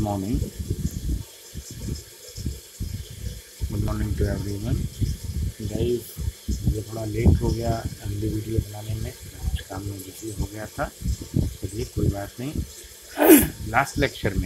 Morning to everyone. Guys, मुझे थोड़ा late हो गया अगली वीडियो बनाने में, कुछ काम में बिजी हो गया था। चलिए कोई बात नहीं। लास्ट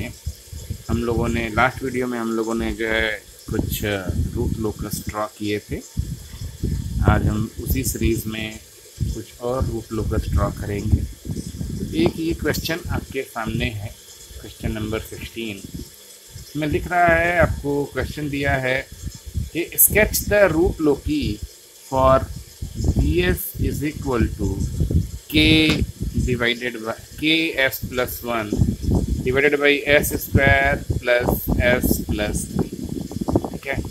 वीडियो में हम लोगों ने जो है कुछ रूट लोकस ड्रॉ किए थे। आज हम उसी सीरीज़ में कुछ और रूट लोकस ड्रॉ करेंगे। एक ये क्वेश्चन आपके सामने है, क्वेश्चन नंबर 16 इसमें लिख रहा है, आपको क्वेश्चन दिया है कि sketch the root locus for ds is equal to k divided by ks plus 1 divided by s square plus s plus 3। ठीक है,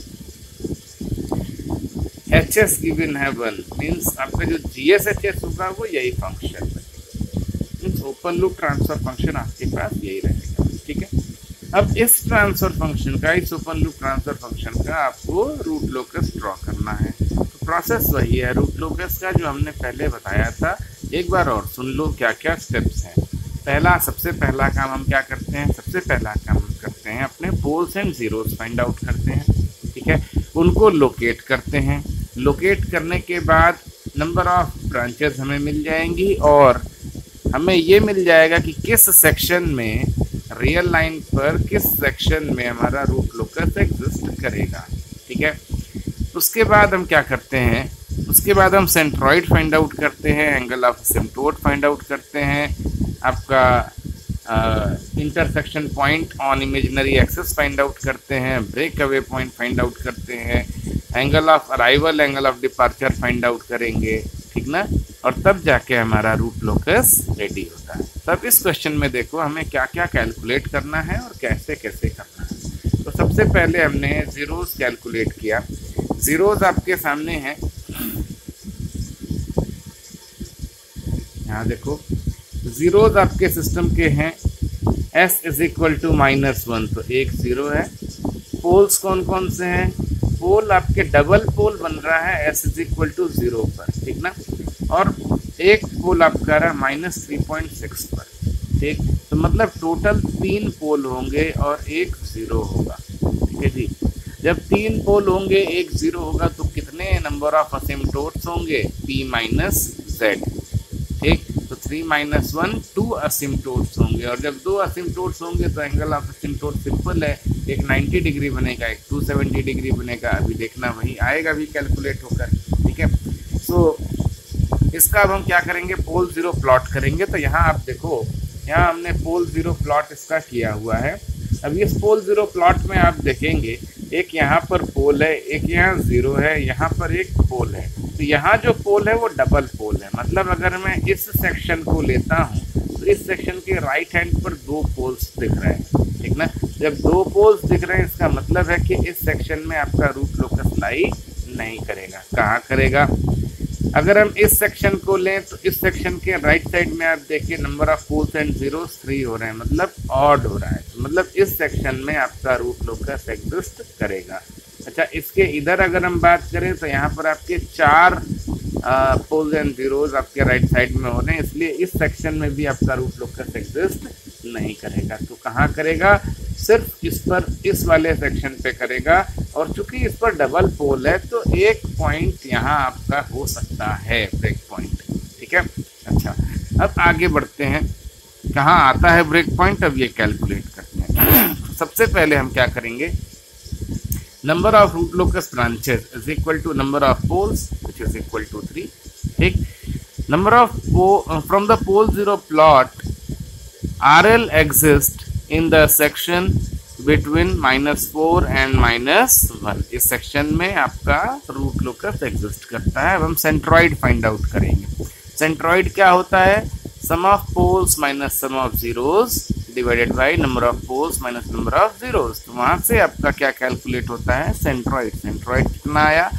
HS गिवन है 1, मीन्स आपका जो GSHS होगा वो यही फंक्शन है, means open loop transfer function आपके पास यही रहेगा। ठीक है, अब इस ट्रांसफर फंक्शन का, इस ओपन लूप ट्रांसफर फंक्शन का आपको रूट लोकस ड्रॉ करना है। तो प्रोसेस वही है रूट लोकस का जो हमने पहले बताया था। एक बार और सुन लो क्या क्या स्टेप्स हैं। सबसे पहला काम हम क्या करते हैं, अपने poles and zeros find out करते हैं। ठीक है, उनको लोकेट करते हैं। लोकेट करने के बाद नंबर ऑफ ब्रांचेस हमें मिल जाएंगी और हमें ये मिल जाएगा कि किस सेक्शन में, रियल लाइन पर किस सेक्शन में हमारा रूट लोकस एग्जिस्ट करेगा। ठीक है, उसके बाद हम क्या करते हैं, उसके बाद हम सेंट्रॉइड फाइंड आउट करते हैं, angle of asymptote find out करते हैं, आपका intersection point on imaginary axis find out करते हैं, break away point find out करते हैं, angle of arrival, angle of departure find out करेंगे। ठीक ना, और तब जाके हमारा रूट लोकस रेडी होता है। तब इस क्वेश्चन में देखो हमें क्या क्या कैलकुलेट करना है और कैसे कैसे करना है। तो सबसे पहले हमने जीरोस कैलकुलेट किया। जीरोस आपके सामने हैं, यहाँ देखो जीरोस आपके सिस्टम के हैं। s इज इक्वल टू -1, तो एक जीरो है। पोल्स कौन कौन से हैं, पोल आपके डबल पोल बन रहा है s इज इक्वल टू 0 पर। ठीक ना, और एक पोल आपका रहा -3.6 पर। ठीक, तो मतलब टोटल 3 पोल होंगे और एक जीरो होगा। ठीक है जी, जब 3 पोल होंगे एक जीरो होगा तो कितने नंबर ऑफ असिम्प्टोट्स होंगे, p माइनस z। ठीक, तो 3 - 1 2 असिम्प्टोट्स होंगे, और जब 2 असिम्प्टोट्स होंगे तो एंगल ऑफ असिम्प्टोट सिंपल है, एक 90 डिग्री बनेगा, एक 270 डिग्री बनेगा। अभी देखना वही आएगा भी कैलकुलेट होकर। ठीक है, सो इसका अब हम क्या करेंगे, पोल जीरो प्लॉट करेंगे। तो यहाँ आप देखो, यहाँ हमने पोल जीरो प्लॉट इसका किया हुआ है। अब इस पोल जीरो प्लॉट में आप देखेंगे एक यहाँ पर पोल है, एक यहाँ जीरो है, यहाँ पर एक पोल है। तो यहाँ जो पोल है वो डबल पोल है, मतलब अगर मैं इस सेक्शन को लेता हूँ तो इस सेक्शन के राइट हैंड पर 2 पोल्स दिख रहे हैं। ठीक ना, जब 2 पोल्स दिख रहे हैं इसका मतलब है कि इस सेक्शन में आपका रूट लोकस लाई नहीं करेगा। कहाँ करेगा, अगर हम इस सेक्शन को लें तो इस सेक्शन के राइट साइड में आप देखिए number of poles and zeros 3 हो रहे हैं, मतलब ऑड हो रहा है। तो मतलब इस सेक्शन में आपका रूट लोकस एग्जिस्ट करेगा। अच्छा, इसके इधर अगर हम बात करें तो यहाँ पर आपके 4 पोल्स एंड जीरोस आपके राइट साइड में हो रहे हैं, इसलिए इस सेक्शन में भी आपका रूट लोकस एग्जिस्ट नहीं करेगा। तो कहाँ करेगा, सिर्फ इस पर, इस वाले सेक्शन पे करेगा। और चूंकि इस पर डबल पोल है तो एक पॉइंट यहाँ आपका हो सकता है, ब्रेक पॉइंट। ठीक है, अच्छा अब आगे बढ़ते हैं, कहाँ आता है ब्रेक पॉइंट, अब ये कैलकुलेट करते हैं। सबसे पहले हम क्या करेंगे, number of root locus branches is equal to number of poles which is equal to 3। ठीक, number of from the pole zero plot RL exist in the section between -4 and -1। इस सेक्शन में आपका रूट लोकस एग्जिस्ट करता है। अब हम centroid find out करेंगे। Centroid क्या होता है, sum of poles minus sum of zeros divided by number of poles minus number of zeros. तो वहां से आपका क्या कैलकुलेट होता है, सेंट्रॉइड। सेंट्रॉइड कितना आया,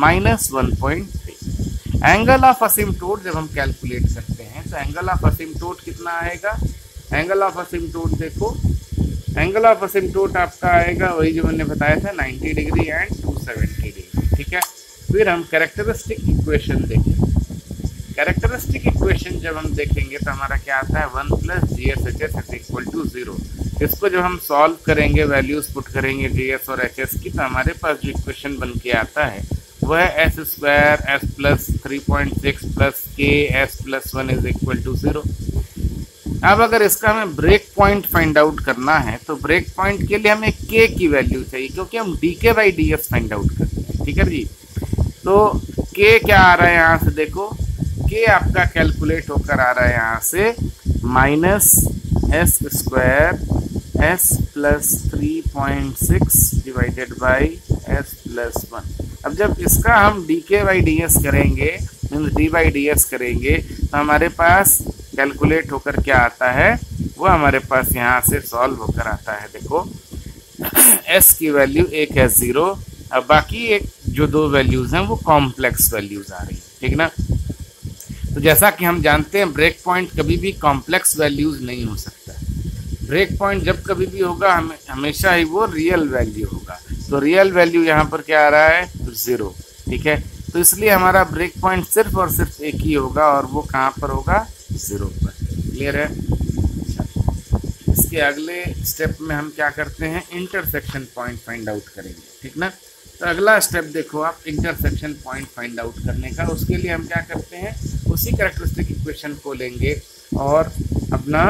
-1.3। एंगल ऑफ असिम्प्टोट जब हम कैलकुलेट करते हैं तो एंगल ऑफ असिम्प्टोट कितना आएगा, एंगल ऑफ असिम्प्टोट देखो, एंगल ऑफ असिम्प्टोट आपका आएगा वही जो मैंने बताया था, 90 डिग्री एंड 270 डिग्री। ठीक है, फिर हम कैरेक्टरिस्टिक इक्वेशन देखें। कैरेक्टरिस्टिक इक्वेशन जब हम देखेंगे तो हमारा क्या आता है 1 plus G S H S is equal to 0। इसको जब हम सॉल्व करेंगे, वैल्यूज पुट करेंगे जी एस और एच एस की, तो हमारे पास जो इक्वेशन बन के आता है वह है S square S plus 3.6 plus K S plus 1 is equal to 0। अब अगर इसका हमें ब्रेक पॉइंट फाइंड आउट करना है तो ब्रेक पॉइंट के लिए हमें के की वैल्यू चाहिए, क्योंकि हम D K by D S find out करते हैं। ठीक है जी, तो के क्या आ रहा है यहाँ से, देखो के आपका कैलकुलेट होकर आ रहा है यहाँ से minus S square S plus 3.6 divided by S plus 1। अब जब इसका हम D K by D S करेंगे, डी बाई डी एस करेंगे, तो हमारे पास कैलकुलेट होकर क्या आता है, वो हमारे पास यहाँ से सॉल्व होकर आता है। देखो s की वैल्यू एक है 0, अब बाकी एक जो दो वैल्यूज हैं वो कॉम्प्लेक्स वैल्यूज आ रही है। ठीक ना, तो जैसा कि हम जानते हैं ब्रेक पॉइंट कभी भी कॉम्प्लेक्स वैल्यूज नहीं हो सकता। ब्रेक पॉइंट जब कभी भी होगा हमेशा ही वो रियल वैल्यू होगा। तो रियल वैल्यू यहाँ पर क्या आ रहा है, 0। ठीक है, तो इसलिए हमारा ब्रेक पॉइंट सिर्फ और सिर्फ एक ही होगा, और वो कहाँ पर होगा, 0 पर। क्लियर है। इसके अगले स्टेप में हम क्या करते हैं, इंटरसेक्शन पॉइंट फाइंड आउट करेंगे। ठीक ना, तो अगला स्टेप देखो आप इंटरसेक्शन पॉइंट फाइंड आउट करने का। उसके लिए हम क्या करते हैं, उसी कैरेक्टरिस्टिक इक्वेशन को लेंगे और अपना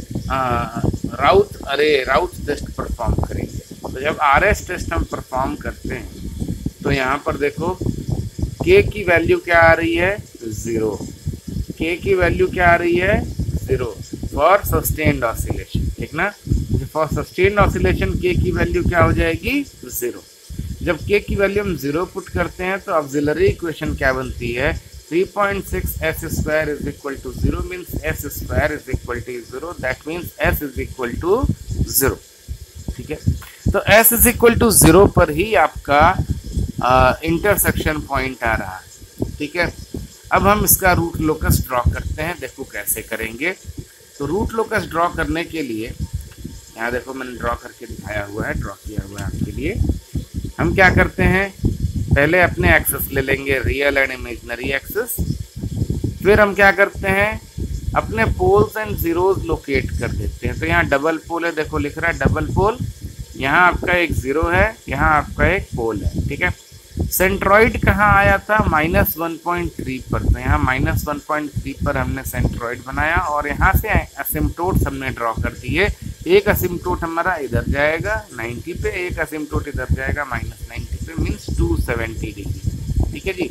राउट टेस्ट परफॉर्म करेंगे। तो जब RS टेस्ट हम परफॉर्म करते हैं तो यहाँ पर देखो K की वैल्यू क्या आ रही है, 0। K की वैल्यू क्या आ रही है, 0 फॉर सस्टेन्ड ऑसिलेशन। ठीक ना, फॉर सस्टेन्ड ऑसिलेशन K की वैल्यू क्या हो जाएगी, 0। जब K की वैल्यू हम 0 पुट करते हैं तो ऑक्सिलरी इक्वेशन क्या बनती है, 3.6 s square is equal to 0 means s square is equal to 0, that means s is equal to 0। ठीक है, तो s इज इक्वल टू 0 पर ही आपका इंटरसेक्शन पॉइंट आ रहा है। ठीक है, अब हम इसका रूट लोकस ड्रॉ करते हैं। देखो कैसे करेंगे। तो रूट लोकस ड्रॉ करने के लिए यहाँ देखो मैंने ड्रॉ करके दिखाया हुआ है, ड्रॉ किया हुआ है आपके लिए। हम क्या करते हैं, पहले अपने एक्सेस ले लेंगे, रियल एंड इमेजिनरी एक्सेस। फिर हम क्या करते हैं, अपने पोल्स एंड जीरोज लोकेट कर देते हैं। तो यहाँ डबल पोल है, देखो लिख रहा है डबल पोल, यहाँ आपका एक 0 है, यहाँ आपका एक पोल है। ठीक है, सेंट्रॉइड कहाँ आया था, -1.3 पर। तो यहाँ -1.3 पर हमने सेंट्रॉइड बनाया और यहाँ से असिम्प्टोट्स हमने ड्रॉ कर दिए। एक असिम्प्टोट हमारा इधर जाएगा 90 पे, एक असिम्प्टोट इधर जाएगा -90 पे, मीन्स 270 डिग्री। ठीक है जी,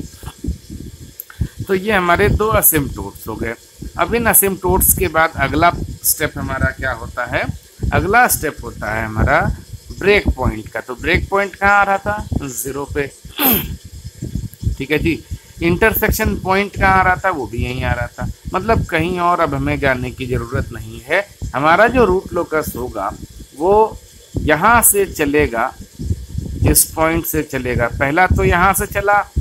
तो ये हमारे दो असिम्प्टोट्स हो गए। अब इन असिम्प्टोट्स के बाद अगला स्टेप हमारा क्या होता है, अगला स्टेप होता है हमारा ब्रेक पॉइंट का। तो ब्रेक पॉइंट कहाँ आ रहा था, 0 पे। ठीक है जी, इंटरसेक्शन पॉइंट कहाँ आ रहा था, वो भी यहीं आ रहा था। मतलब कहीं और अब हमें जाने की ज़रूरत नहीं है। हमारा जो रूट लोकस होगा वो यहाँ से चलेगा, इस पॉइंट से चलेगा। पहला तो यहाँ से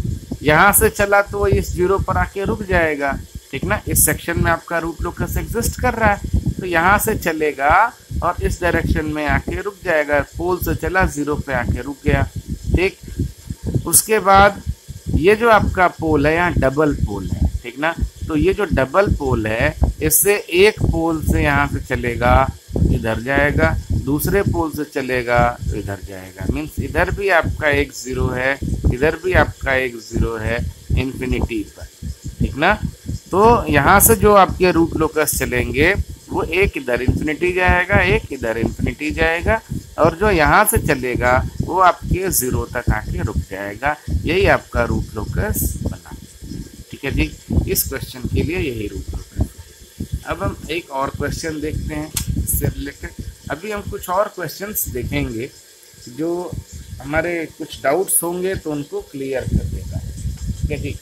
चला तो वो इस 0 पर आके रुक जाएगा। ठीक ना, इस सेक्शन में आपका रूट लोकस एग्जिस्ट कर रहा है, तो यहाँ से चलेगा और इस डायरेक्शन में आके रुक जाएगा। पोल से चला, 0 पे आके रुक गया। ठीक, उसके बाद ये जो आपका पोल है, यहाँ डबल पोल है। ठीक ना, तो ये जो डबल पोल है, इससे एक पोल से यहाँ से चलेगा, इधर जाएगा, दूसरे पोल से चलेगा तो इधर जाएगा। मीन्स इधर भी आपका एक 0 है, इधर भी आपका एक 0 है, इन्फिनिटी पर। ठीक ना, तो यहाँ से जो आपके रूट लोकस चलेंगे वो एक इधर इन्फिनिटी जाएगा, एक इधर इन्फिनिटी जाएगा, और जो यहाँ से चलेगा वो आपके 0 तक आके रुक जाएगा। यही आपका रूट लोकस बना। ठीक है जी, इस क्वेश्चन के लिए यही रूट लोकस। अब हम एक और क्वेश्चन देखते हैं इससे रिलेटेड। अभी हम कुछ और क्वेश्चंस देखेंगे जो हमारे कुछ डाउट्स होंगे तो उनको क्लियर कर देगा। ठीक है जी,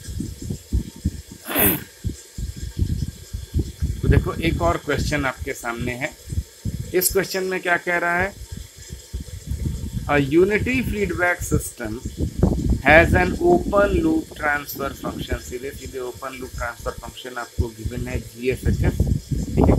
तो देखो एक और क्वेश्चन आपके सामने है। इस क्वेश्चन में क्या कह रहा है, a unity feedback system has an open loop transfer function. सीधे सीधे ओपन लूप ट्रांसफर फंक्शन आपको गिवन है GSHS। ठीक है,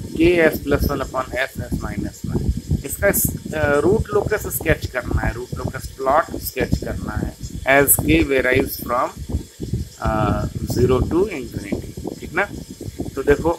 KS+1/SS-1। इसका रूट लोकस स्केच करना है, रूट लोकस प्लॉट स्केच करना है as K varies from 0 to infinity। ठीक ना। तो देखो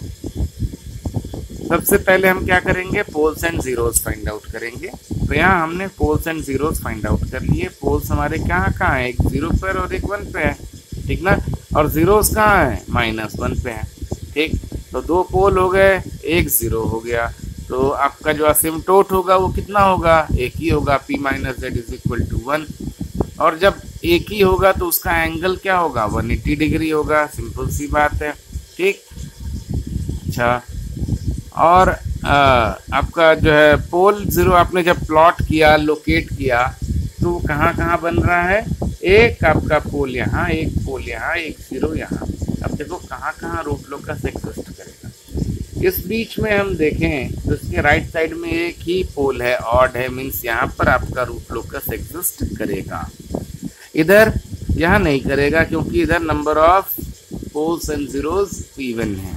सबसे पहले हम क्या करेंगे, poles and zeros find out करेंगे। तो यहाँ हमने poles and zeros find out कर लिए। पोल्स हमारे कहाँ कहाँ है, एक 0 पर और एक 1 पे है, ठीक ना। और जीरोस कहाँ है, -1 पे है, ठीक। तो 2 पोल हो गए, एक 0 हो गया। तो आपका जो असिम्प्टोट होगा वो कितना होगा, एक ही होगा, P - Z = 1। और जब एक ही होगा तो उसका एंगल क्या होगा, 180 डिग्री होगा, सिंपल सी बात है, ठीक। अच्छा, और आपका जो है पोल 0 आपने जब प्लॉट किया, लोकेट किया, तो कहाँ कहाँ बन रहा है, एक आपका पोल यहाँ, एक पोल यहाँ, एक 0 यहाँ। अब देखो कहाँ कहाँ रूट लोकस एग्जिस्ट करेगा। इस बीच में हम देखें तो इसके राइट साइड में एक ही पोल है, ऑड है, मीन्स यहाँ पर आपका रूट लोकस एग्जिस्ट करेगा। इधर यहाँ नहीं करेगा क्योंकि इधर number of poles and zeros even है।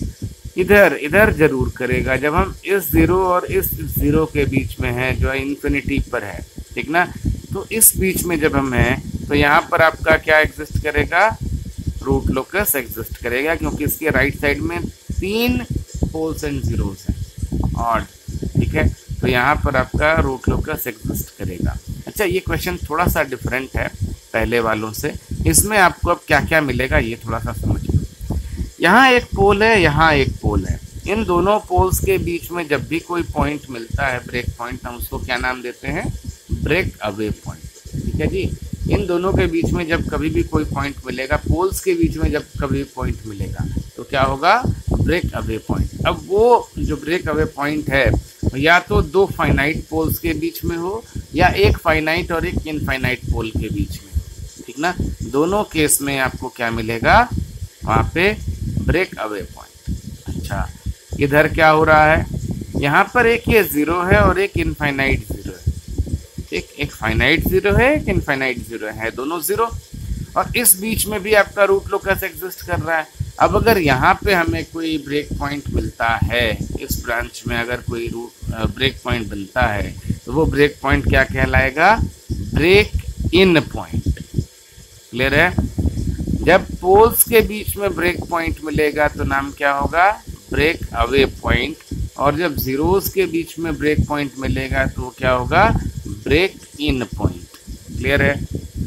इधर जरूर करेगा जब हम इस 0 और इस 0 के बीच में है, जो इन्फिनिटी पर है, ठीक ना। तो इस बीच में जब हम हैं तो यहाँ पर आपका क्या एग्जिस्ट करेगा, रूट लोकस एग्जिस्ट करेगा, क्योंकि इसके राइट साइड में 3 पोल्स एंड जीरोस हैं, ऑड, ठीक है। तो यहाँ पर आपका रूट लोकस एग्जिस्ट करेगा। अच्छा, ये क्वेश्चन थोड़ा सा डिफरेंट है पहले वालों से। इसमें आपको अब क्या क्या मिलेगा ये थोड़ा सा समझ लो। यहाँ एक पोल है, यहाँ एक पोल है। इन दोनों पोल्स के बीच में जब भी कोई पॉइंट मिलता है, ब्रेक पॉइंट, हम उसको क्या नाम देते हैं, ब्रेक अवे पॉइंट, ठीक है जी। इन दोनों के बीच में जब कभी भी कोई पॉइंट मिलेगा, पोल्स के बीच में जब कभी पॉइंट मिलेगा तो क्या होगा, ब्रेक अवे पॉइंट। अब वो जो ब्रेक अवे पॉइंट है या तो 2 फाइनाइट पोल्स के बीच में हो या एक फाइनाइट और एक इनफाइनाइट पोल के बीच में, ठीक ना। दोनों केस में आपको क्या मिलेगा, वहाँ पे ब्रेक अवे पॉइंट। अच्छा, इधर क्या हो रहा है, यहाँ पर एक ये 0 है और एक इनफाइनाइट 0 है, ठीक। एक फाइनाइट 0 है, एक इनफाइनाइट 0 है, दोनों 0। और इस बीच में भी आपका रूट लोकस एग्जिस्ट कर रहा है। अब अगर यहाँ पे हमें कोई ब्रेक पॉइंट मिलता है, इस ब्रांच में अगर कोई ब्रेक पॉइंट बनता है, तो वो ब्रेक पॉइंट क्या कहलाएगा, ब्रेक इन पॉइंट। क्लियर है। जब पोल्स के बीच में ब्रेक पॉइंट मिलेगा तो नाम क्या होगा, ब्रेक अवे पॉइंट। और जब जीरोस के बीच में ब्रेक पॉइंट मिलेगा तो क्या होगा, ब्रेक इन पॉइंट। क्लियर है।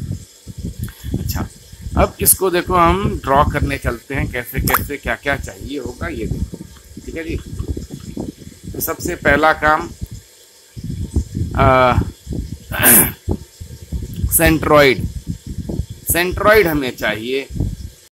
अच्छा, अब इसको देखो हम ड्रॉ करने चलते हैं, कैसे कैसे क्या क्या चाहिए होगा ये देखो, ठीक है जी। तो सबसे पहला काम, सेंट्रॉइड हमें चाहिए।